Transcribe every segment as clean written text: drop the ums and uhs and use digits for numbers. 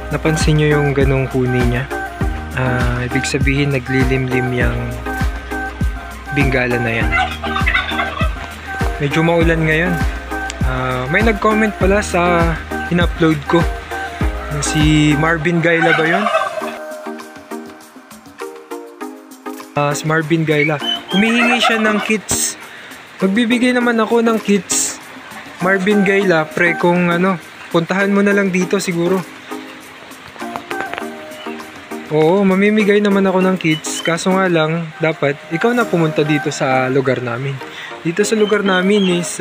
Napansin nyo yung ganong huni niya? Ibig sabihin naglilimlim yung bingala na yan. Medyo maulan ngayon. May nag-comment pala sa in-upload ko. Si Marvin Gaila ba yun? Si Marvin Gaila. Humihingi siya ng kits. Magbibigay naman ako ng kits. Marvin Gaila, pre, kung puntahan mo na lang dito siguro. Oo, mamimigay naman ako ng kits. Kaso nga lang, dapat ikaw na pumunta dito sa lugar namin. Dito sa lugar namin is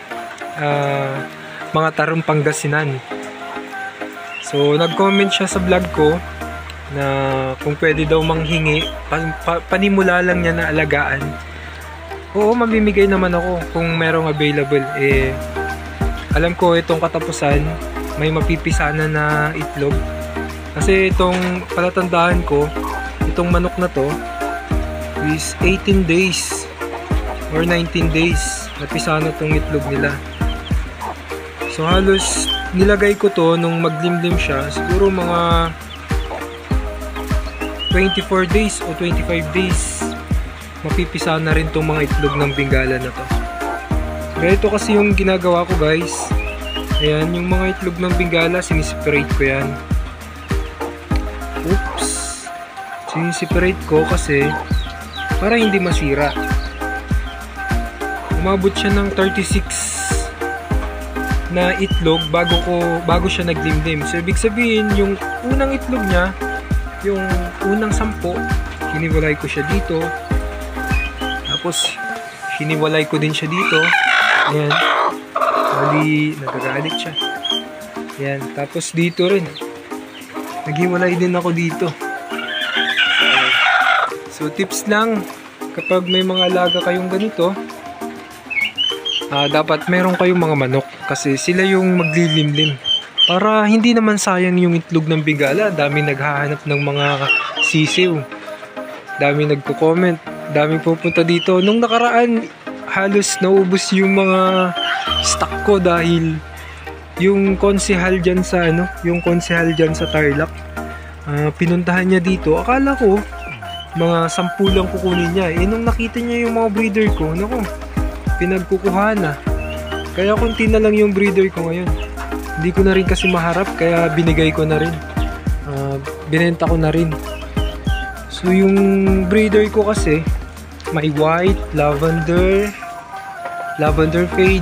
mga Tarong Pangasinan. So, nag-comment siya sa vlog ko na kung pwede daw manghingi, panimula lang niya na alagaan. Oo, mamimigay naman ako kung merong available. Alam ko itong katapusan, may mapipisana na itlog. Kasi itong palatandaan ko, itong manok na to is 18 days or 19 days napisana tong itlog nila. So halos nilagay ko to nung maglimlim siya, siguro mga 24 days o 25 days mapipisa na rin tong mga itlog ng bingala na to. Ganito kasi yung ginagawa ko, guys. Ayan, yung mga itlog ng bingala, siniseparate ko yan. Oops, siniseparate ko kasi para hindi masira. Umabot siya ng 36 na itlog bago siya naglimlim. So ibig sabihin yung unang itlog niya, yung unang 10, hiniwalay ko siya dito. Tapos hiniwalay ko din siya dito. Ayan. Bali, nagagalit siya. Ayan. Tapos dito rin. Naghiwalay din ako dito. So tips lang, kapag may mga alaga kayong ganito, dapat meron kayong mga manok kasi sila yung maglilimlim. Para hindi naman sayang yung itlog ng bingala. Dami naghahanap ng mga sisiw. Dami nagko-comment. Dami pupunta dito. Nung nakaraan, halos naubos yung mga stock ko dahil yung konsehal dyan sa Tarlac, pinuntahan niya dito. Akala ko mga 10 lang kukunin niya. Nung nakita niya yung mga breeder ko, naku, pinagkukuha na. Kaya konti na lang yung breeder ko ngayon. Hindi ko na rin kasi maharap, kaya binigay ko na rin. Binenta ko na rin. So yung breeder ko kasi may white, lavender fade,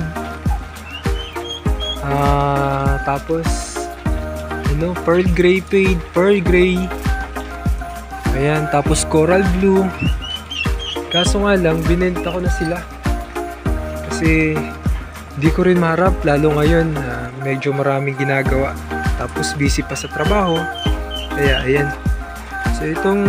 tapos pearl gray fade, pearl gray, ayan, tapos coral blue. Kaso nga lang, binenta ko na sila kasi di ko rin maharap, lalo ngayon medyo maraming ginagawa, tapos busy pa sa trabaho. Kaya ayan, so itong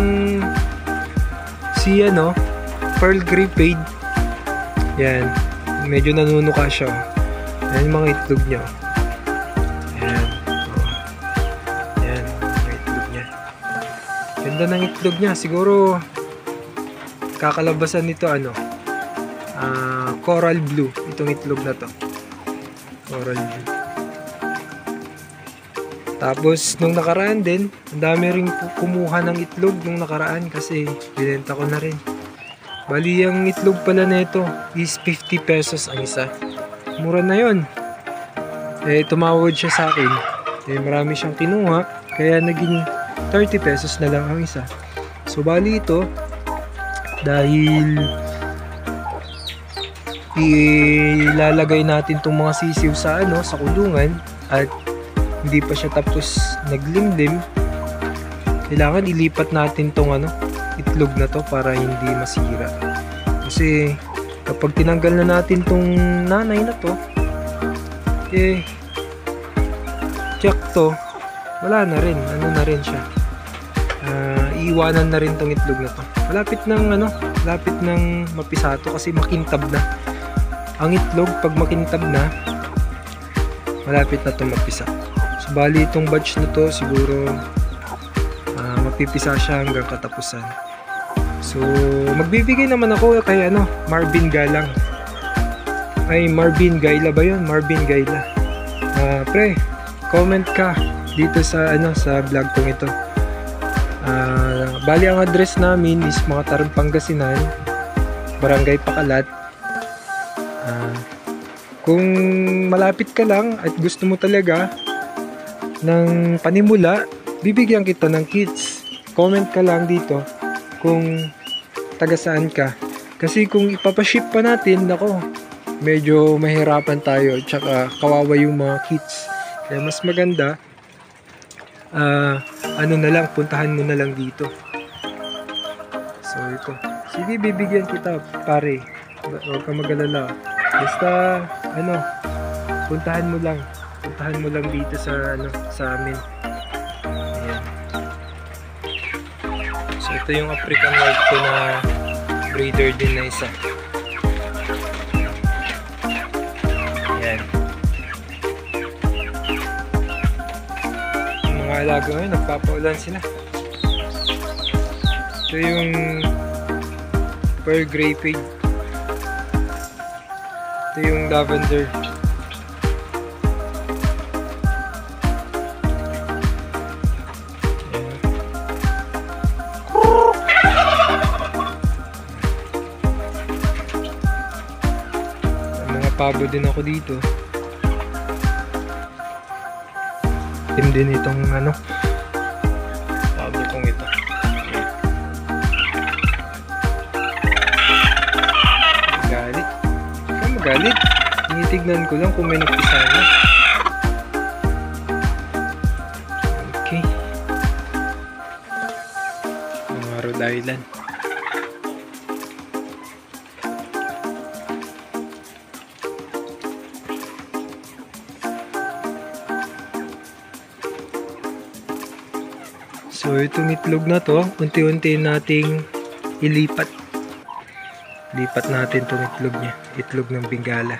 si pearl gray fade, yan, medyo nanunuka siya. Ayan yung mga itlog niya. Ayan. Ayan, mga itlog niya. Ganda ng itlog niya. Siguro kakalabasan nito coral blue, itong itlog na to. Coral blue. Tapos nung nakaraan din, ang dami ring kumuha ng itlog nung nakaraan kasi binenta ko na rin. Bali, ang itlog pala nito is 50 pesos ang isa. Mura na yon. Tumawad siya sa akin. Marami siyang kinuha, kaya naging 30 pesos na lang ang isa. So bali ito, dahil ilalagay natin itong mga sisiw sa sa kulungan at hindi pa siya tapos naglimlim, kailangan ilipat natin tong itlog na to para hindi masira. Kasi kapag tinanggal na natin tong nanay na to, check to, wala na rin, na rin siya. Iiwanan na rin tong itlog na to. Malapit nang mapisato kasi makintab na. Ang itlog pag makintab na, malapit na itong mapisa. So bali itong batch na to siguro mapipisa siya hanggang katapusan. So magbibigay naman ako kay Marvin Galang. Ay, Marvin Gaila ba yun? Marvin Gaila. Pre, comment ka. dito sa sa vlog kong ito. Bali ang address namin is Makatarong, Pangasinan, Barangay Pakalat. Kung malapit ka lang at gusto mo talaga ng panimula, bibigyan kita ng kits. Comment ka lang dito kung taga saan ka. Kasi kung ipapaship pa natin, nako, medyo mahirapan tayo. Tsaka kawawa yung mga kits. Kaya mas maganda, na lang, puntahan mo na lang dito. So ito. Sige, bibigyan kita, pare. Huwag ka mag-alala. Basta, puntahan mo lang. Puntahan mo lang dito sa, sa amin. Ayan. So ito yung African white ko na breeder din na isa. Ayan. Yung mga alaga ngayon, nagpapaulan sila. Ito yung pearl gray pig. Ito yung lavender. Pabo din ako dito. Tim din itong pabo kong ito. Magalit. Ikaw magalit. Tinitignan ko lang kung may nagpisa na. Okay. Mga Rhode Island. So itong itlog na to, unti-unti nating ilipat. Lipat natin itong itlog niya. Itlog ng Bengala.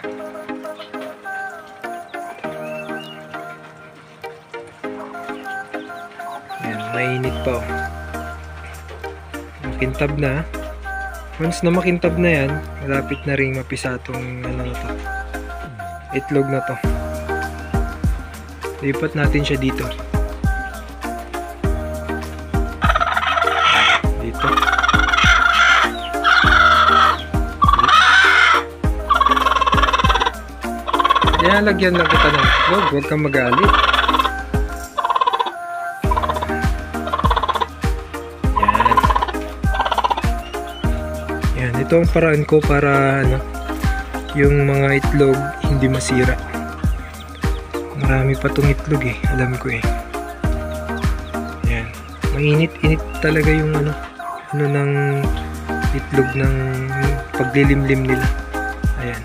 Ayan, mainit pa. Makintab na. Once na makintab na yan, malapit na rin mapisa itong itlog na to. Lipat natin siya dito. Kaya lagyan lang kita ng itlog, huwag kang magalit. Yan. Yan, ito ang paraan ko para yung mga itlog hindi masira. Marami pa tong itlog alam ko Yan. Mainit-init talaga yung ng itlog ng paglilimlim nila. Ayan.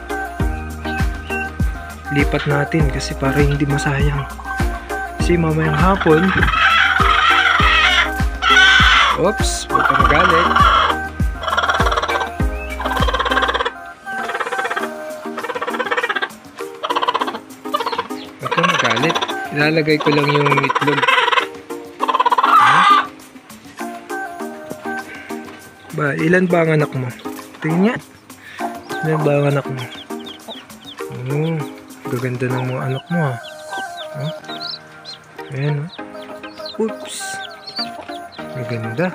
Lipat natin kasi para hindi masayang. Kasi mamayang hapon, oops, huwag ka magalit. Huwag ka magalit. Ilalagay ko lang yung itlog. Ilan ba ang anak mo? Tingnan nga. Ilan ba ang anak mo? Gaganda ng mga anak mo Ayan Oops. Maganda.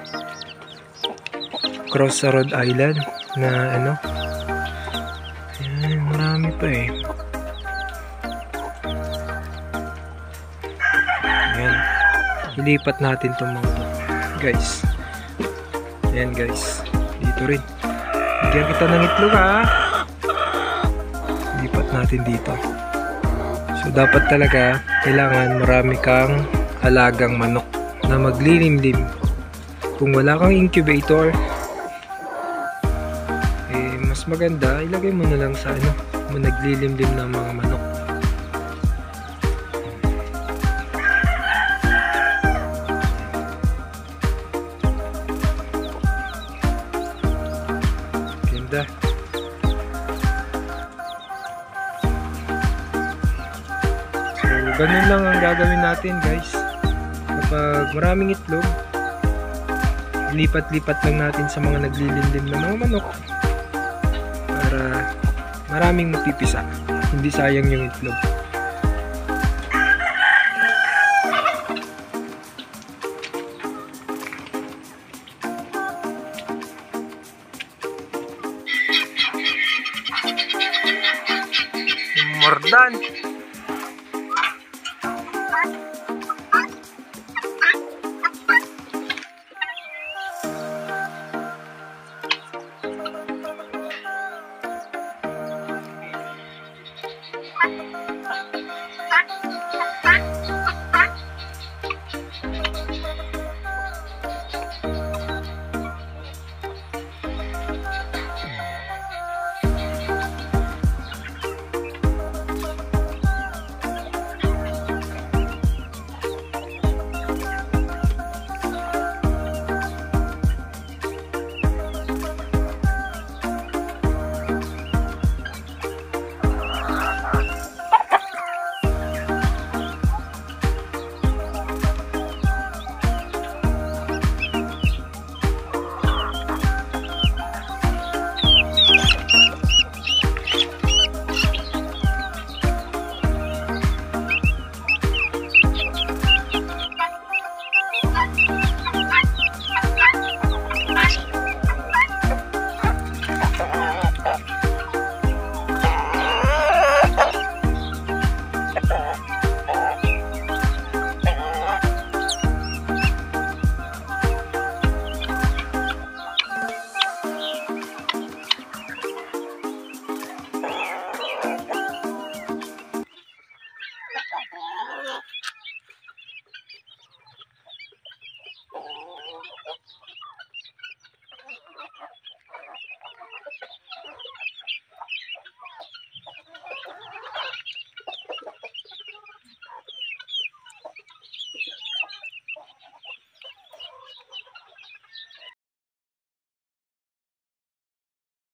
Cross sa Rhode Island na Ayan, marami pa Ayan. Ilipat natin itong mga to. Guys. Ayan guys. Dito rin. Bigyan kita ng itlog Lipat natin dito. So dapat talaga kailangan marami kang alagang manok na maglilimlim. Kung wala kang incubator, mas maganda ilagay mo na lang sa naglilimlim ng mga manok. Ganda. Ganun lang ang gagawin natin guys. Kapag maraming itlog, lipat-lipat lang natin sa mga naglilimlim na mga manok para maraming mapipisa. Hindi sayang yung itlog.